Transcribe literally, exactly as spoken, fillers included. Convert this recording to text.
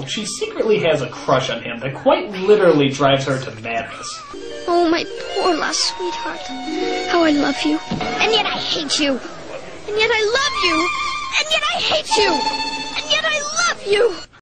Arnold, she secretly has a crush on him that quite literally drives her to madness. Oh, my poor lost sweetheart. How I love you. And yet I hate you. And yet I love you. And yet I hate you. And yet I love you.